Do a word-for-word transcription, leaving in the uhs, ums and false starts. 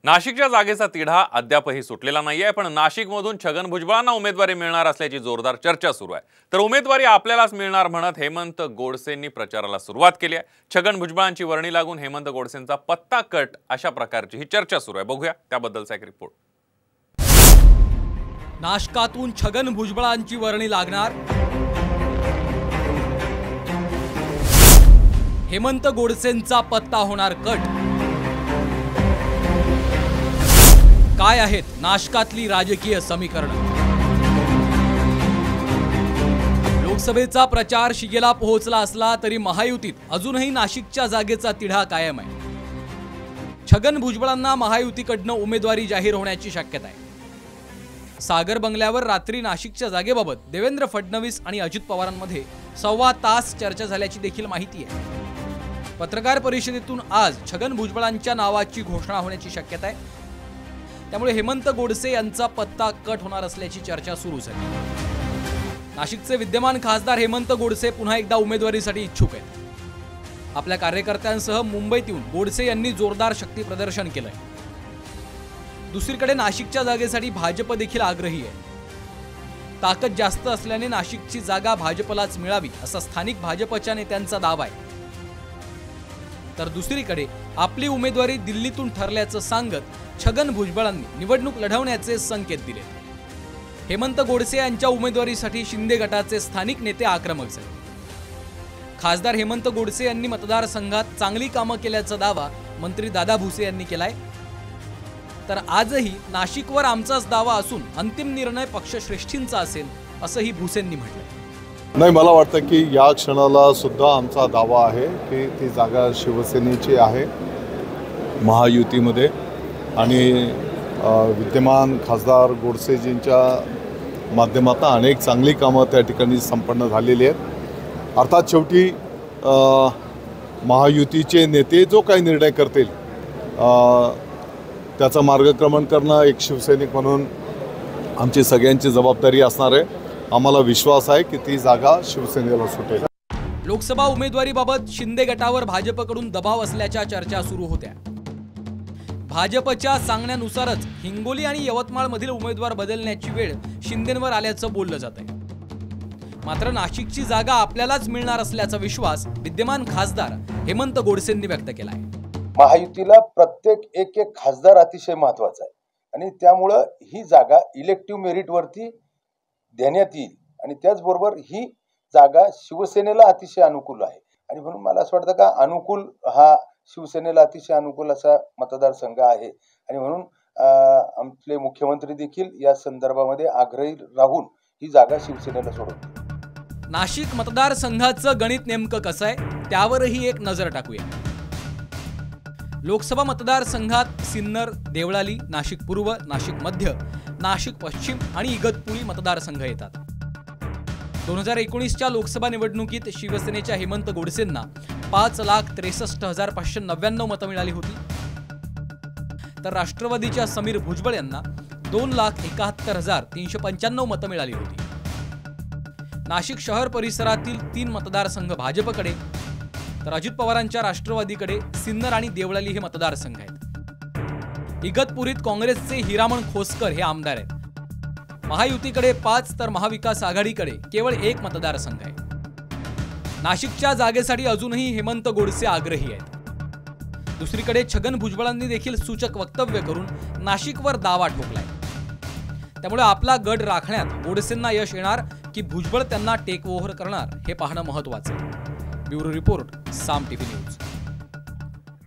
नाशिकच्या जागेचा तिढा अद्यापही सुटलेला नाहीये, पण नाशिकमधून छगन भुजबळांना उमेदवारी मिळणार असल्याची जोरदार चर्चा सुरू आहे। तर उमेदवारी आपल्यालाच मिळणार म्हणत हेमंत गोडसेंनी प्रचाराला सुरुवात केली आहे। छगन भुजबळांची वर्णी लागून हेमंत गोडसेंचा पत्ता कट अशा प्रकारची ही चर्चा सुरू आहे। बघूया त्याबद्दलचा एक रिपोर्ट। नाशकातून छगन भुजबळांची वर्णी लागणार, हेमंत गोडसेंचा पत्ता होणार कट। काय आहेत नाशकातली राजकीय समीकरण? लोकसभेचा प्रचार शिगेला पोहोचला असला तरी महायुतीत अजूनही नाशिकच्या जागेचा तिढा कायम आहे। छगन भुजबळांना महायुतीकडनं उमेदवारी जाहीर होण्याची शक्यता आहे। सागर बंगल्यावर रात्री नाशिकच्या जागेबाबत देवेंद्र फडणवीस आणि अजित पवारांमध्ये सव्वा तास चर्चा झाल्याची देखील माहिती आहे। पत्रकार परिषदेतून आज छगन भुजबळांच्या नावाची घोषणा होण्याची शक्यता आहे। त्यामुळे हेमंत गोडसे यांचा पत्ता कट होणार असल्याची चर्चा सुरू झाली। नाशिकचे विद्यमान खासदार हेमंत गोडसे पुन्हा एकदा उमेदवारीसाठी इच्छुक आहेत। आपल्या कार्यकर्त्यांसह मुंबईत येऊन गोडसे यांनी जोरदार शक्ती प्रदर्शन केलंय। दुसरीकडे नाशिकच्या जागेसाठी भाजप देखील आग्रही आहे। ताकद जास्त असल्याने नाशिकची जागा भाजपलाच मिळावी असा स्थानिक भाजपच्या नेत्यांचा दावा आहे। तर दुसरीकडे आपली उमेदवारी दिल्लीतून ठरल्याचं सांगत छगन भुजबळांनी निवडणूक लढवण्याचे संकेत दिले। हेमंत गोडसे यांच्या उमेदवारीसाठी शिंदे गटाचे स्थानिक नेते आक्रमक झाले। खासदार हेमंत गोडसे यांनी मतदारसंघात चांगली कामं केल्याचा दावा मंत्री दादा भुसे यांनी केलाय। तर आजही नाशिकवर आमचाच दावा असून अंतिम निर्णय पक्षश्रेष्ठींचा असेल असंही भुसेंनी म्हटलं। नाही, मला वाटतं की या क्षणाला सुद्धा आमचा दावा आहे की ती जागा शिवसेनेची आहे महायुतीमध्ये, आणि विद्यमान खासदार गोडसेजींच्या माध्यमातून अनेक चांगली कामं त्या ठिकाणी संपन्न झालेली आहेत। अर्थात शेवटी महायुतीचे नेते जो काही निर्णय करतील त्याचं मार्गक्रमण करणं एक शिवसैनिक म्हणून आमची सगळ्यांची जबाबदारी असणार आहे। आम्हाला विश्वास आहे की ती जागा शिवसेनेला सुटेल। लोकसभा उमेदवारीबाबत शिंदे गटावर भाजपकडून दबाव असल्याच्या चर्चा सुरू होत्या। भाजपच्या सांगण्यानुसारच हिंगोली आणि यवतमाळमधील उमेदवार बदलण्याची वेळ शिंदेंवर आल्याचं बोललं जात आहे। मात्र नाशिकची जागा आपल्यालाच मिळणार असल्याचा विश्वास विद्यमान खासदार हेमंत गोडसेंनी व्यक्त केला आहे। महायुतीला प्रत्येक एक एक खासदार अतिशय महत्वाचा आहे, आणि त्यामुळं ही जागा इलेक्टिव्ह मेरिटवरती देण्यात येईल, आणि त्याचबरोबर ही जागा शिवसेनेला अतिशय अनुकूल आहे। आणि म्हणून मला असं वाटतं का अनुकूल हा शिवसेनेला अतिशय अनुकूल असा मतदारसंघ आहे, आणि म्हणून आपले मुख्यमंत्री देखील या संदर्भामध्ये आग्रही राहून ही जागा शिवसेनेला सोडवतील। नाशिक मतदारसंघाचं गणित नेमकं कसं आहे त्यावरही एक नजर टाकूया। लोकसभा मतदारसंघात सिन्नर, देवळाली, नाशिक पूर्व, नाशिक मध्य, नाशिक पश्चिम आणि इगतपुरी मतदारसंघ येतात। दोन हजार एकोणीसच्या लोकसभा निवडणुकीत शिवसेनेच्या हेमंत गोडसेंना पाच लाख त्रेसष्ट हजार पाचशे नव्याण्णव मतं मिळाली होती, तर राष्ट्रवादीच्या समीर भुजबळ यांना दोन लाख एकाहत्तर हजार तीनशे पंच्याण्णव मतं मिळाली होती। नाशिक शहर परिसरातील तीन मतदारसंघ भाजपकडे, तर अजित पवारांच्या राष्ट्रवादीकडे सिन्नर आणि देवळाली हे मतदारसंघ आहेत। इगतपुरीत काँग्रेसचे हिरामण खोसकर हे आमदार आहेत। महायुतीकडे पाच, तर महाविकास आघाडीकडे केवळ एक मतदारसंघ आहे। नाशिकच्या जागेसाठी अजूनही हेमंत गोडसे आग्रही आहेत। दुसरीकडे छगन भुजबळांनी देखील सूचक वक्तव्य करून नाशिकवर दावा ठोकलाय। त्यामुळे आपला गड राखण्यात गोडसेंना यश येणार की भुजबळ त्यांना टेक ओव्हर करणार हे पाहणं महत्त्वाचं आहे। Bureau report, Saam TV news.